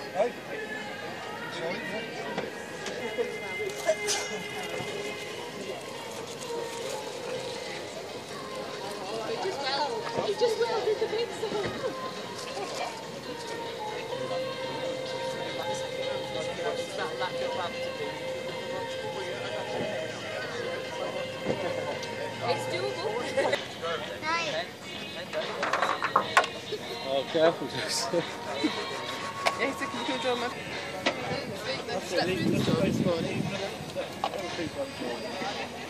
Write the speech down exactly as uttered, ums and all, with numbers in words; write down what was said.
You just welded the bits off. It's doable. Right. Oh, careful, Joseph. Yeah, so can you do my... That's